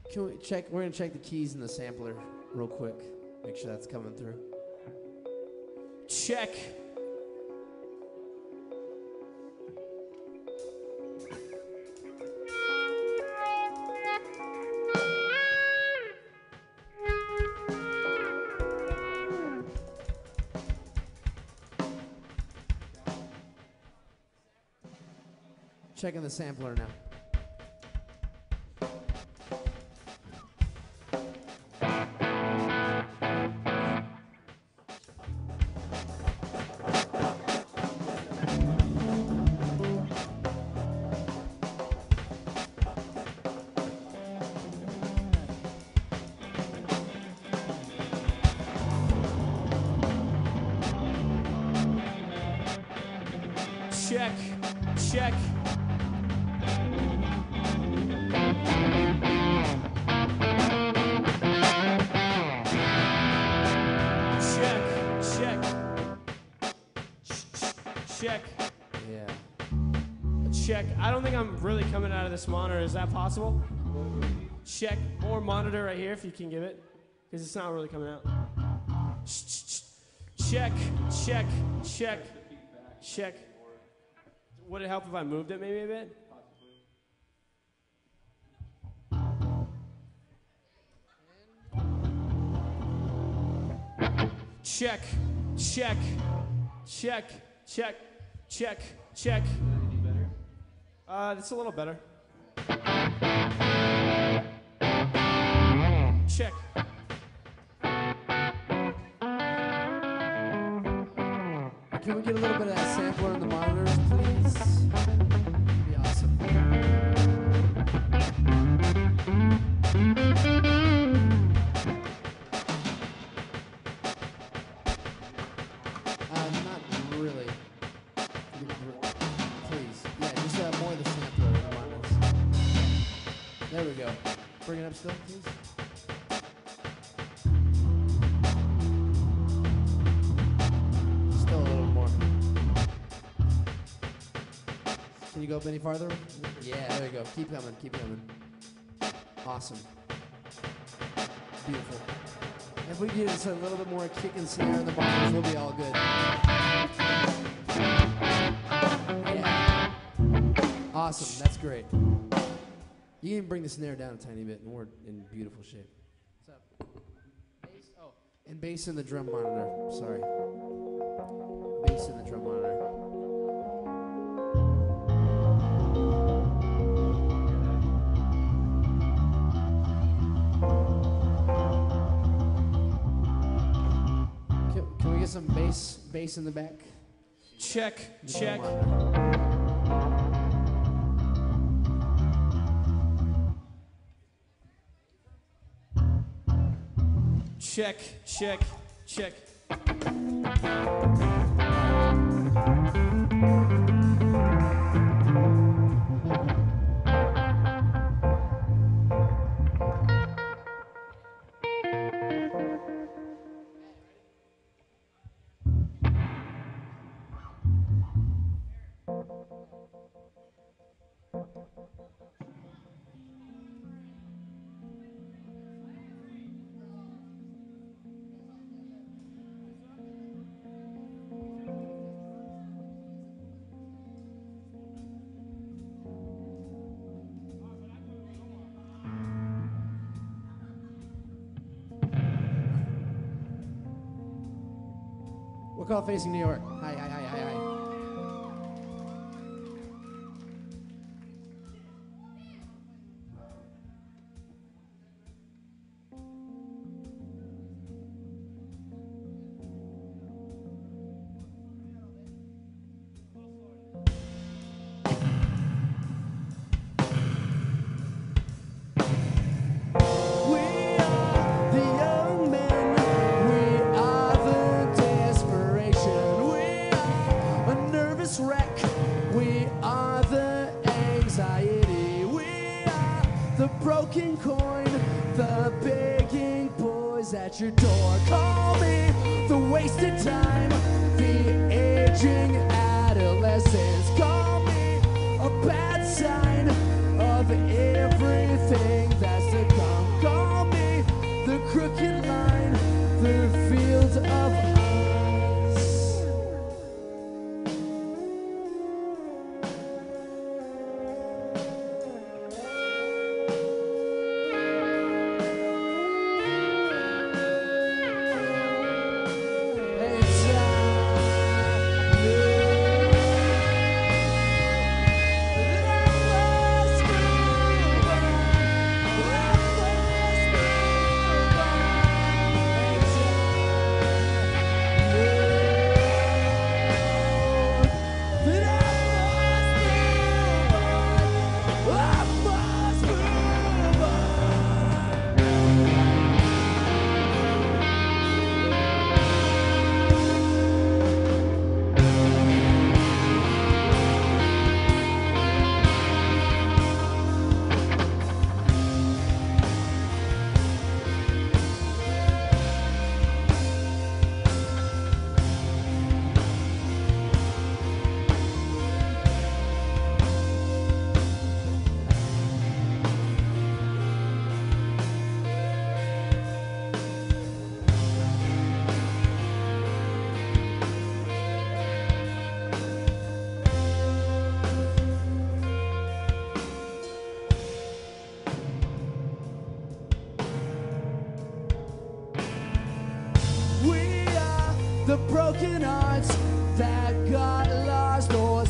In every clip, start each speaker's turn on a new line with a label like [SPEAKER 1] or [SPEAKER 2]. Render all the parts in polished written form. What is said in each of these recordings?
[SPEAKER 1] Can we check? We're gonna check the keys in the sampler real quick. Make sure that's coming through. Check. Checking the sampler now. Check, check. Check. Yeah. Check. I don't think I'm really coming out of this monitor. Is that possible? Check. More monitor right here if you can give it. Because it's not really coming out. Check. Check. Check. Check. Would it help if I moved it maybe a bit? Check. Check. Check. Check. Check, check. It's a little better. Check. Can we get a little bit of that sampler in the monitors, please? That'd be awesome. Not really. Please. Yeah, just more of the sampler in the monitors. There we go. Bring it up still, please. Still a little more. Can you go up any farther? Yeah, there you go. Keep coming, keep coming. Awesome. Beautiful. If we get just a little bit more kick and snare in the monitors, we'll be all good. Yeah. Awesome, that's great. You can even bring the snare down a tiny bit, and we're in beautiful shape. What's up? Bass? Oh, and bass in the drum monitor. Sorry. Bass in the drum monitor. Can we get some bass in the back? Check, check. Check, check, check. We'll call Facing New York. Hi, hi, hi, hi, hi. Broken coin, the begging boys at your door. Call me the wasted time, the aging adolescence. Call me a bad sign of everything that's to come.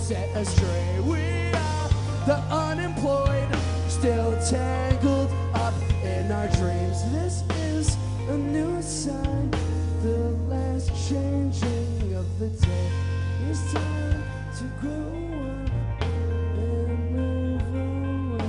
[SPEAKER 1] set astray. We are the unemployed, still tangled up in our dreams. This is a new sign, the last changing of the day. It's time to grow up and move away.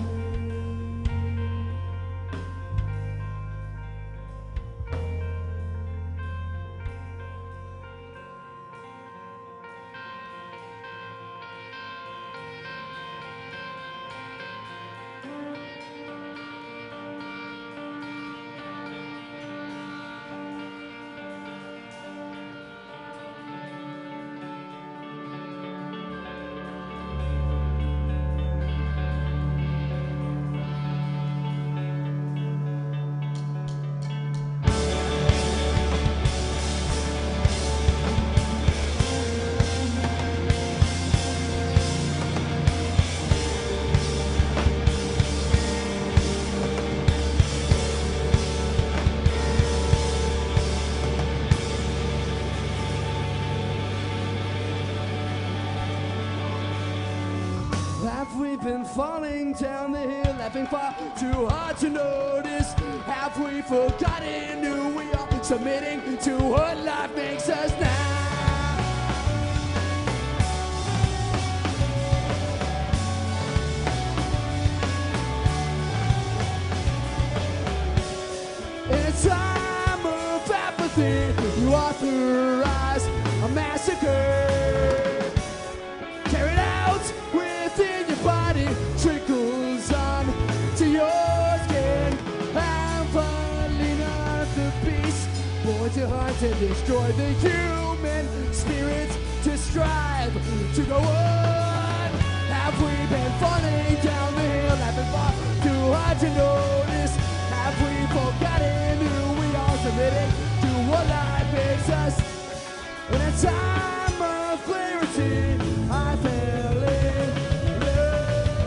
[SPEAKER 1] Have we been falling down the hill, laughing far too hard to notice? Have we forgotten who we are, submitting to what life makes us now? In a time of apathy, you authorize a massacre. Carried out within your body, trickles on to your skin. Avalina, the beast, born to hunt and destroy the human spirit, to strive to go on. Have we been falling down the hill, laughing far too hard to notice? Have we forgotten who we are, submitting to what life makes us? In a time of clarity, I fell in love.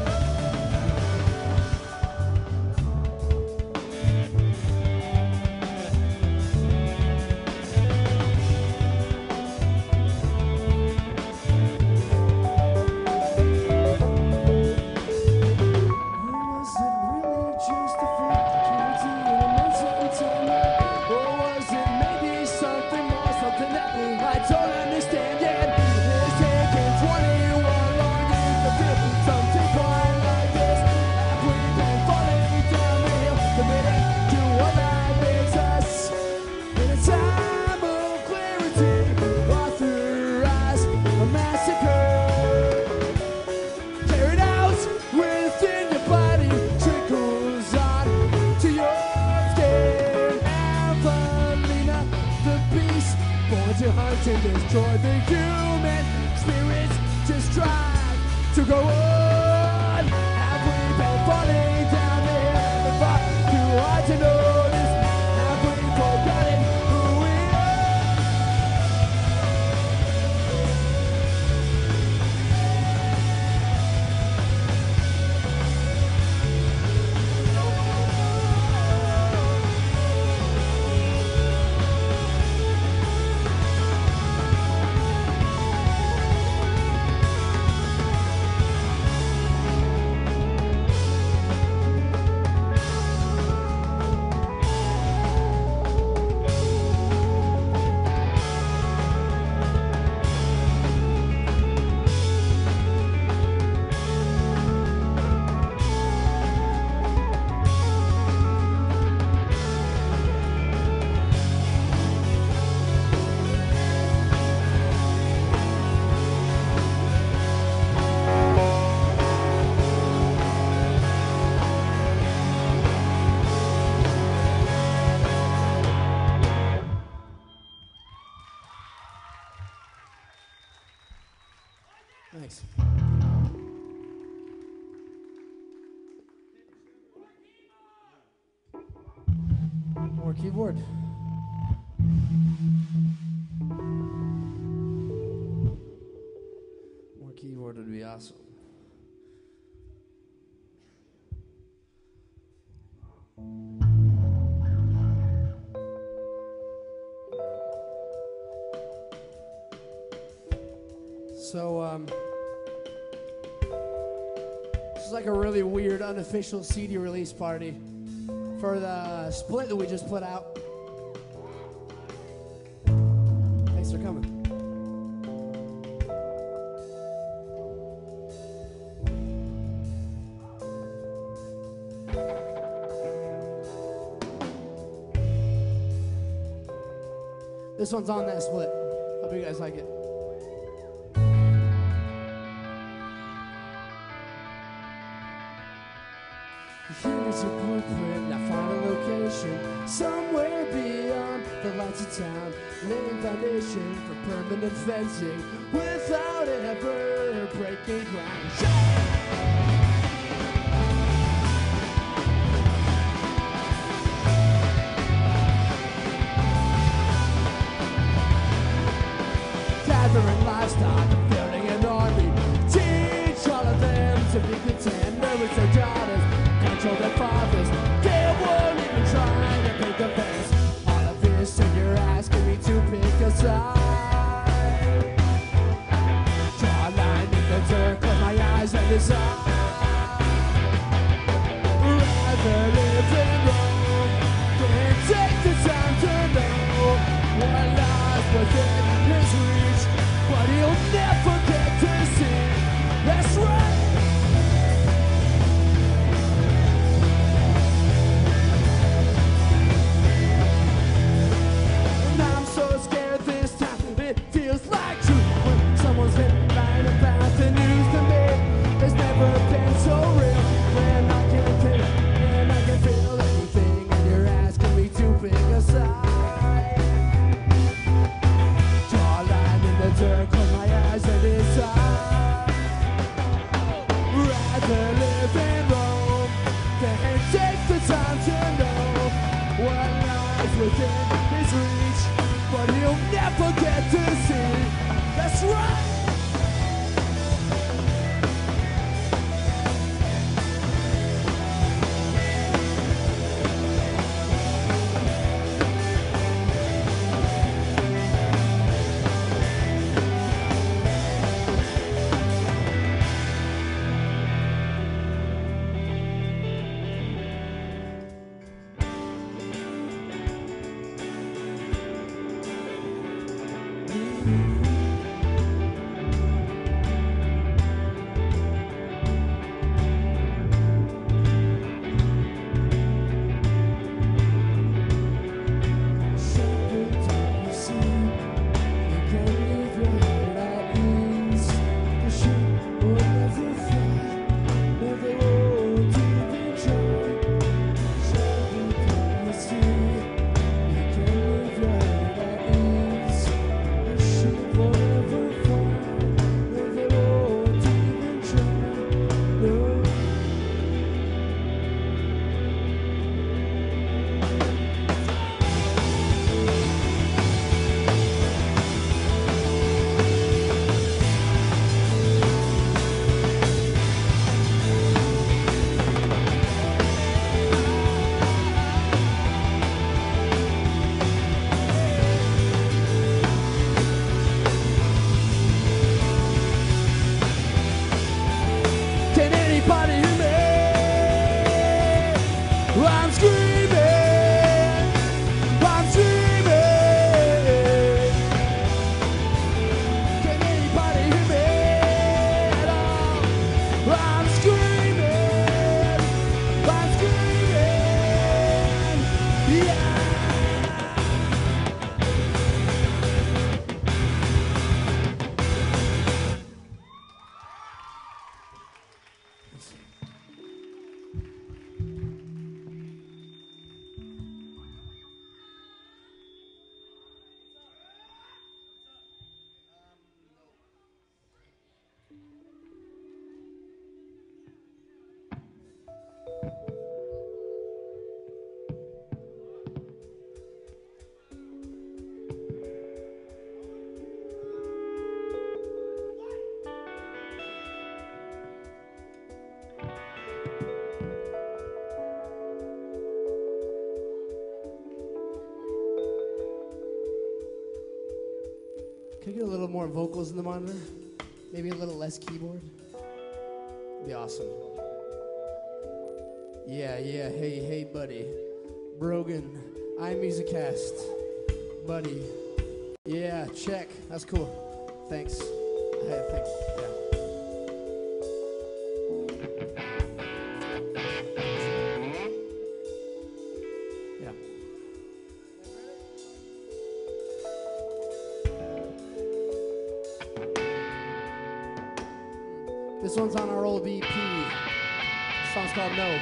[SPEAKER 1] Or was it really just a freak, guilty and immense untimely? Or was it maybe something more, something that I don't understand yet? It's taken 21 long years to feel something quite like this. Have we been falling down the hill, committing to what life makes us? In a time of clarity, authorize a massacre. Carried out within your body, trickles on to your skin. Avalina, the beast, born to hunt and destroy the human spirit, to strive to go on. Have we been falling down the hill and far too hard to notice? Have we forgotten who we are? Thanks. More keyboard. More keyboard would be awesome. So, This is like a really weird unofficial CD release party for the split that we just put out. Thanks for coming. This one's on that split. Hope you guys like it. Here's your blueprint, now find a location somewhere beyond the lights of town. Laying foundation for permanent fencing without ever breaking ground. Gathering livestock, building an army. Teach all of them to be content. Nourish their daughters, control their fathers. They won't even try to pick the fence. All of this and you're asking me to pick a side. Draw a line in the dirt, close my eyes and decide. Rather live in Rome than take the time to know what lies within his reach, but he'll never get to see. That's right. And I'm so scared this time. It feels like truth when someone's lying about the news to me. It's never been so real. When I can feel anything, and you're asking me to pick a side. Close my eyes and decide. Rather live in Rome than take the time to know what lies within his reach, but he'll never get to see. That's right. Can I get a little more vocals in the monitor? Maybe a little less keyboard? That'd be awesome. Yeah, hey, buddy. Brogan, iMusicast, buddy. Yeah, check. That's cool. Thanks. I think, yeah. Yeah. This one's on our old EP. This song's called No.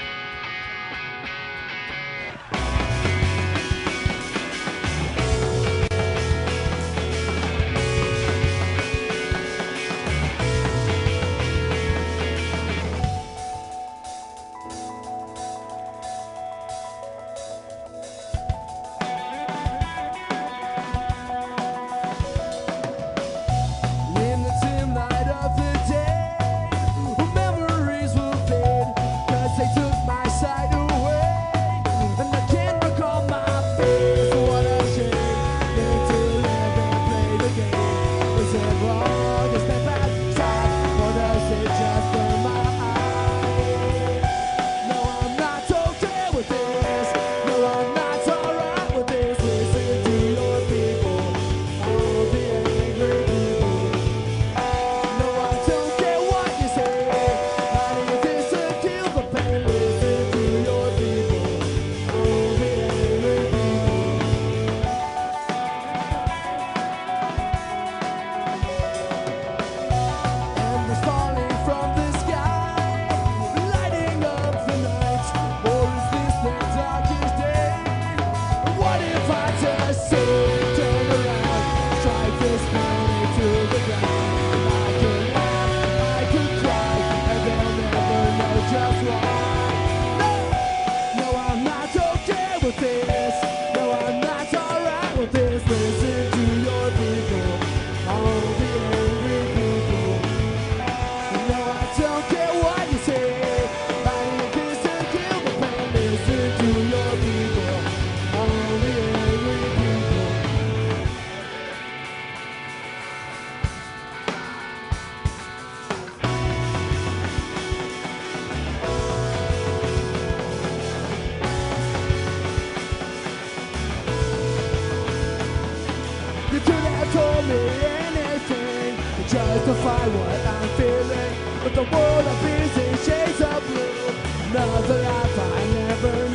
[SPEAKER 1] Justify what I'm feeling, but the world appears in shades of blue. Another life I never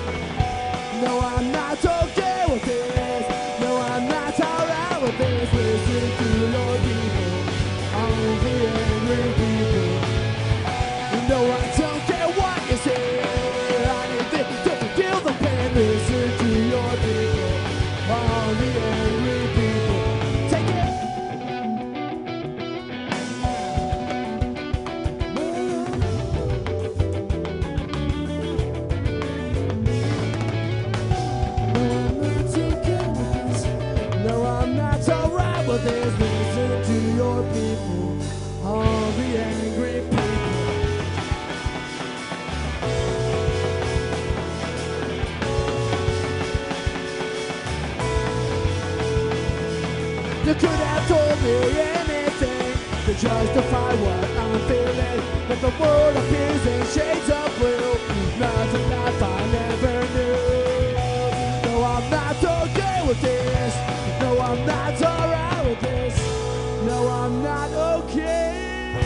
[SPEAKER 1] knew. No, I'm not okay with this. No, I'm not alright with this. Listen to your people, all the angry people. No, I don't care what you say. I need this to feel the pain. Listen to your people, all the angry people. Take it. There's listen to your people, all the angry people. You could have told me anything to justify what I'm feeling, but the world appears in shades of blue. Nothing life I never knew. No, I'm not okay with this. No, I'm not alright with this. No, I'm not okay.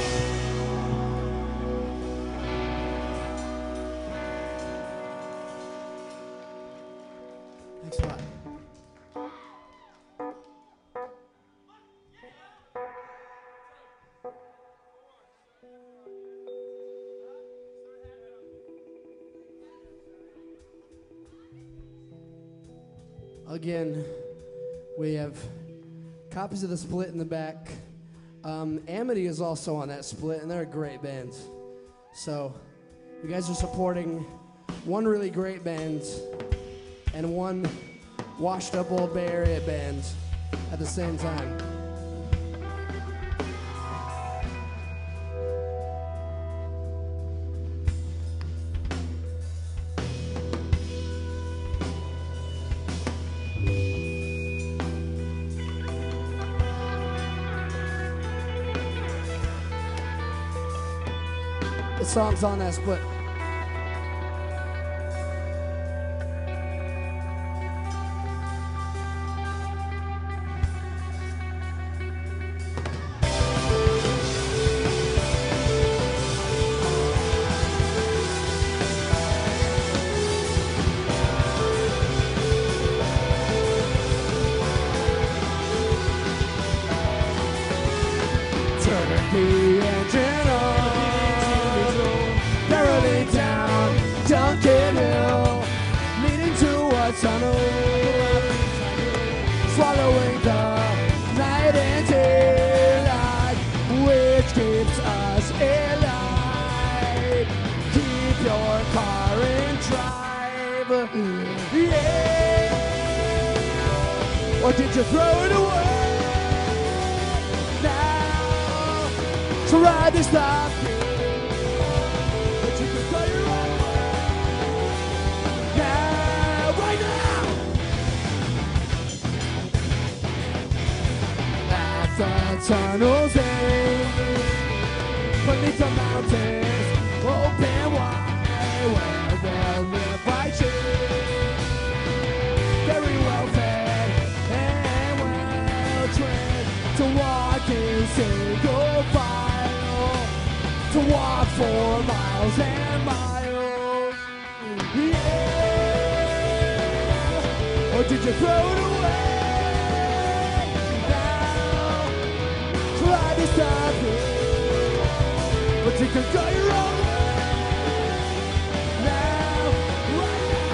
[SPEAKER 1] Thanks a lot. Again, we have copies of the split in the back. Amity is also on that split, and they're a great band. So you guys are supporting one really great band and one washed up old Bay Area band at the same time. The song's on that split. us alive. Keep your car in drive. Yeah. Or did you throw it away? Now try to stop it, but you can go your own way. Now, right now. At the tunnel's end, beneath the mountains, open wide, where they'll live by trees. Very well fed and well trained to walk in single file, to walk for miles and miles. Yeah. Or did you throw it away? Try to stop it, but you can go your own way. Now, right now.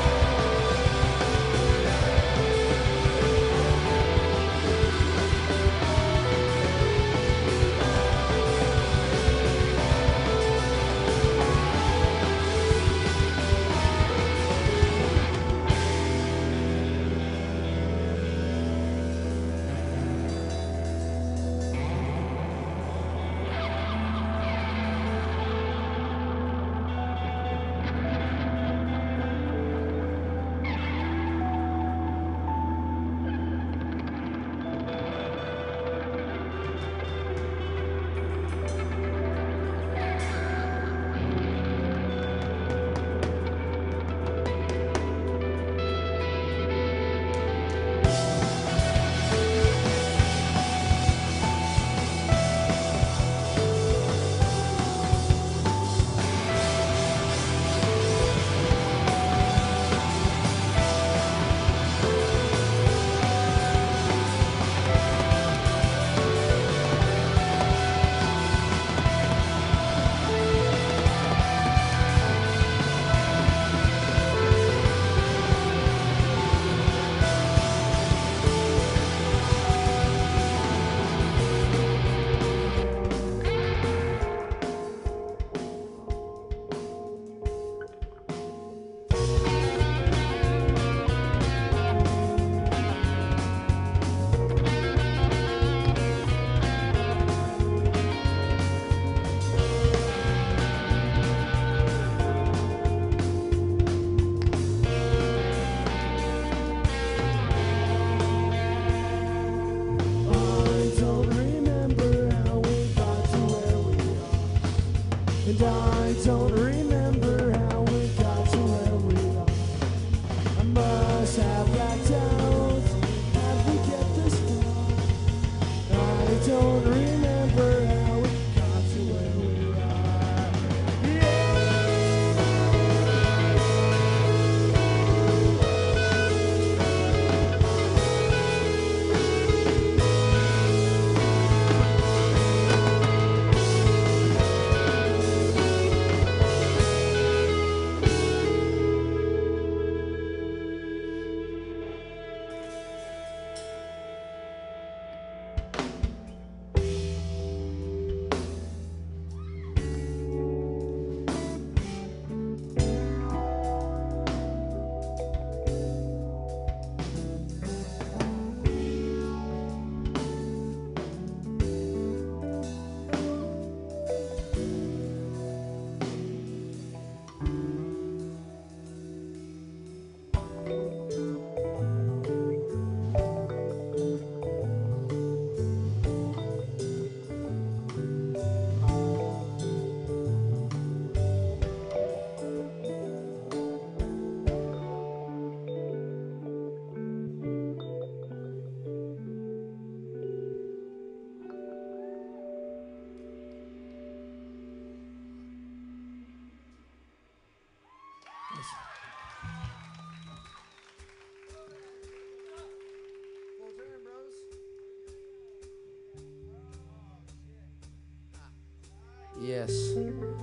[SPEAKER 1] Yes.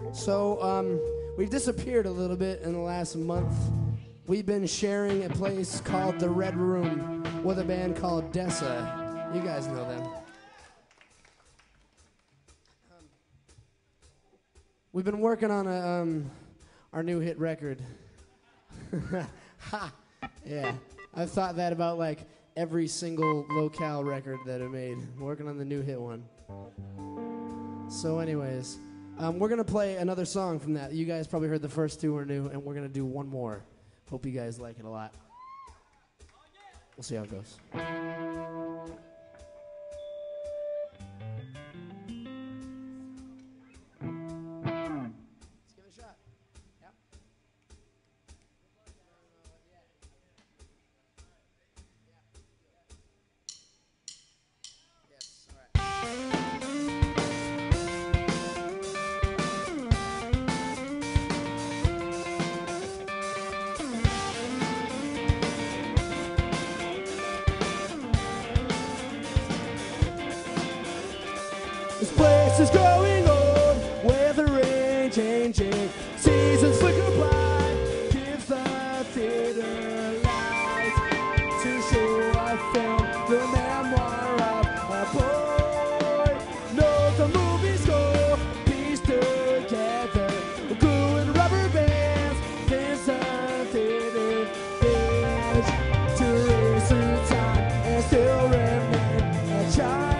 [SPEAKER 1] So, we've disappeared a little bit in the last month. We've been sharing a place called The Red Room with a band called Dessa. You guys know them. We've been working on our new hit record. Ha! Yeah. I've thought that about like every single locale record that I made. I'm working on the new hit one. So anyways, we're going to play another song from that. You guys probably heard the first two were new, and we're going to do one more. Hope you guys like it a lot. We'll see how it goes. Let's give it a shot. Yep. Yes, all right. This place is growing old, weathering, changing, seasons flicker by, gives the theater light to show a film, the memoir of a boy. Knows the movies go, piece together, glue and rubber bands, there's a theater binge to race through time and still remain a child.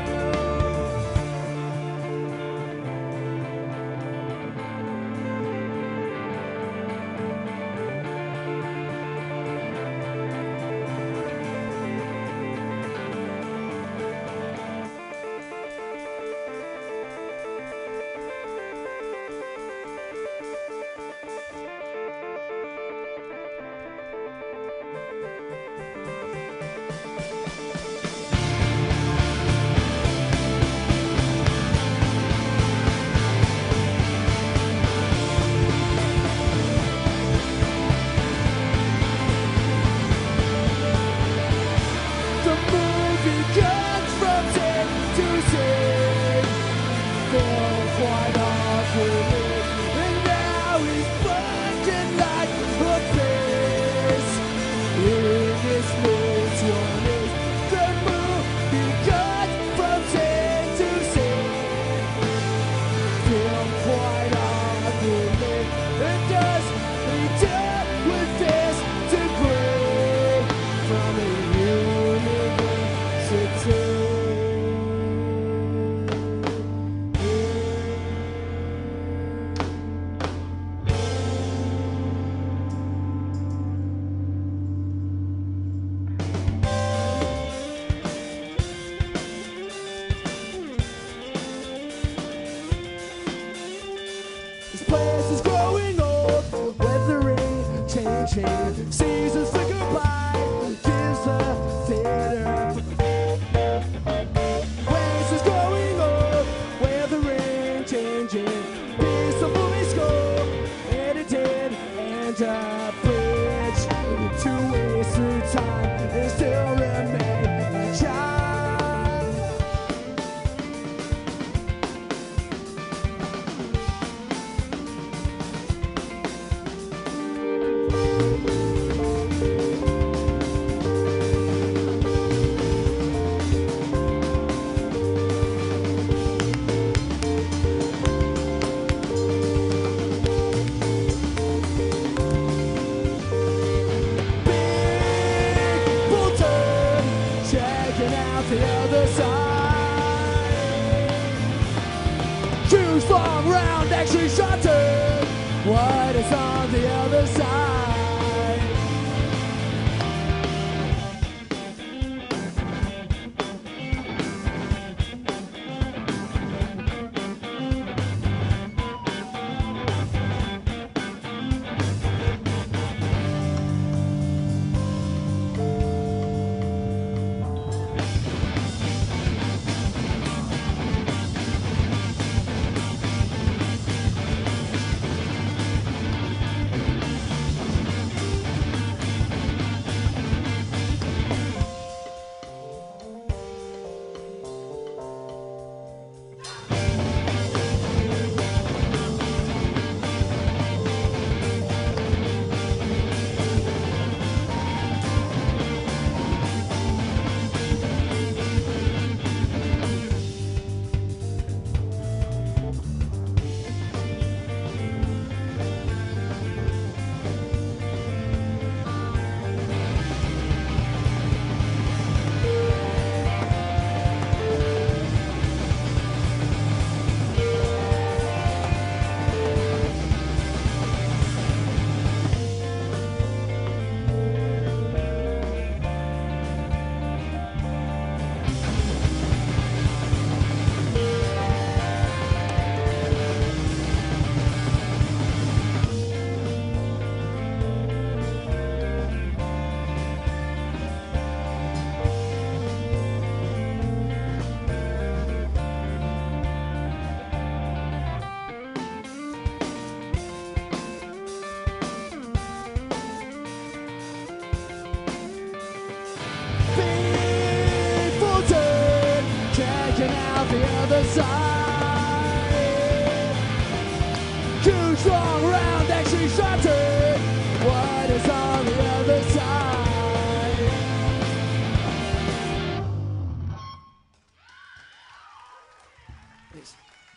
[SPEAKER 1] Seasons flicker by, gives the theater. Waves is growing old, weathering, changing. Piece of movie score, edited and abridged. Two ways through time, and still remain a child. The other side. Choose long, round, action shot turn. What is on the other side? side. Too strong, round, actually shattered. What is on the other side? Please.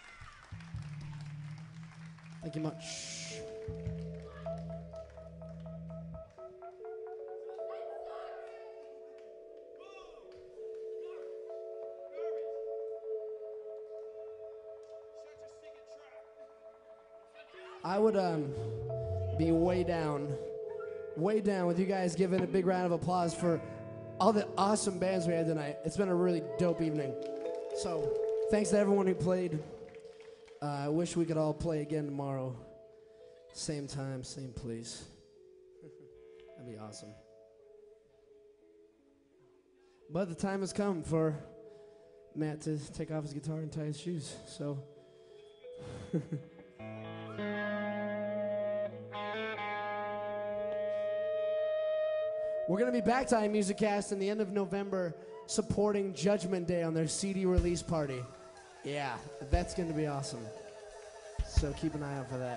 [SPEAKER 1] Thank you much. I would be way down with you guys giving a big round of applause for all the awesome bands we had tonight. It's been a really dope evening. So thanks to everyone who played. I wish we could all play again tomorrow. Same time, same place. That'd be awesome. But the time has come for Matt to take off his guitar and tie his shoes. So we're going to be back to iMusicast in the end of November supporting Judgment Day on their CD release party. Yeah, that's going to be awesome. So keep an eye out for that.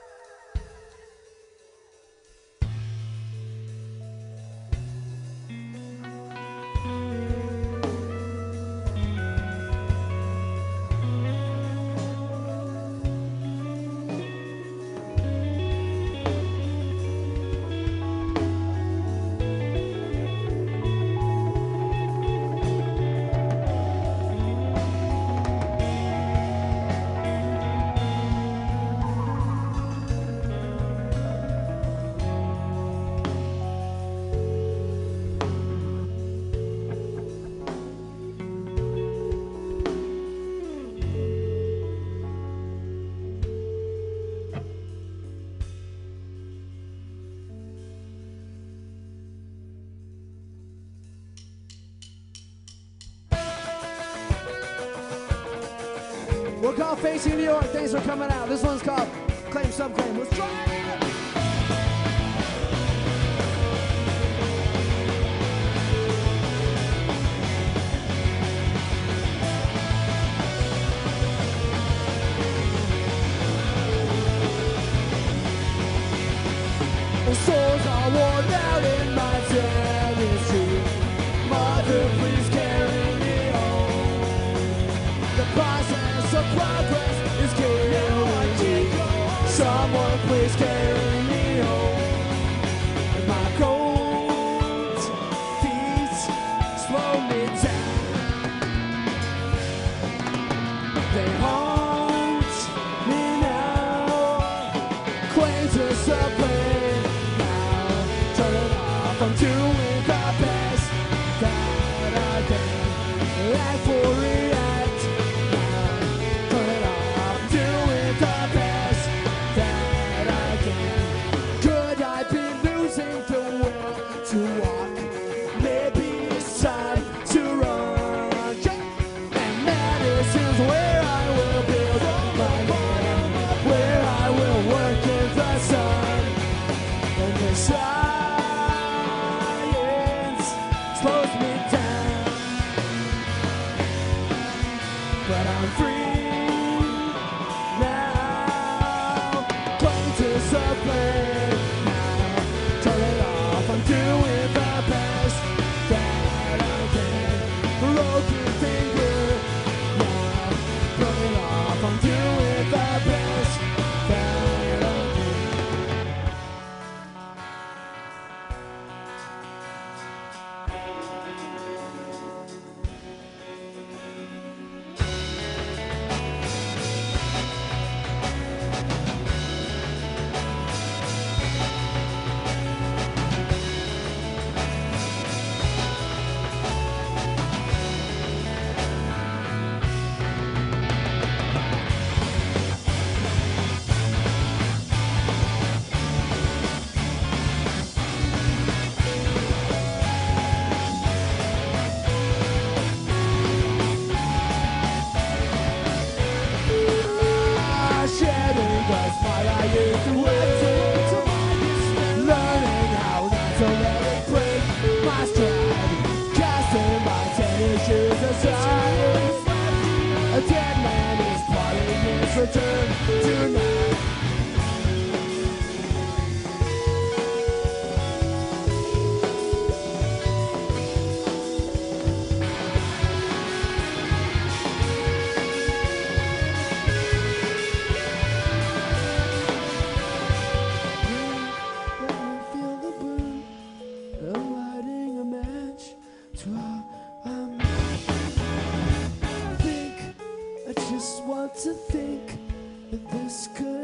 [SPEAKER 1] We're called Facing New York. Thanks for coming out. This one's called Claim Subclaim. Let's try it. Souls are worn out in my chemistry. Mother, please carry me home. The process of progress is killing me. Someone please carry me home. My cold feet slow me down. They haunt me now. Claim to subclaim. I'm doing the best that I can. Act for react. Now, turn it off. I'm doing the best that I can. Could I be losing the will to walk? Maybe it's time to run. And Madison's where I will build my land, where I will work in the sun. And the sun slows me down, but I'm free now. Claim to subclaim now. Turn it off. I'm doing the best that I can. Broken finger now. Turn it off. I'm doing the best that I can.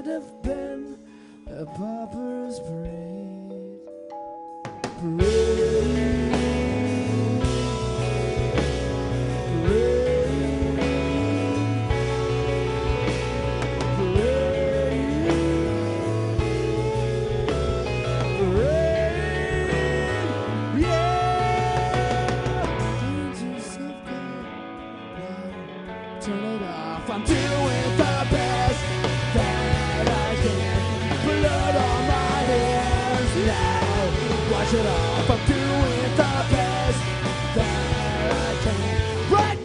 [SPEAKER 1] should have been a pauper's parade. Parade. I'm doing the best that I can. Blood on my hands now. Wash it off. I'm doing the best that I can. Right!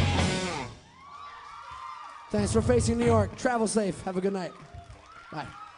[SPEAKER 1] Thanks for facing New York. Travel safe. Have a good night. Bye.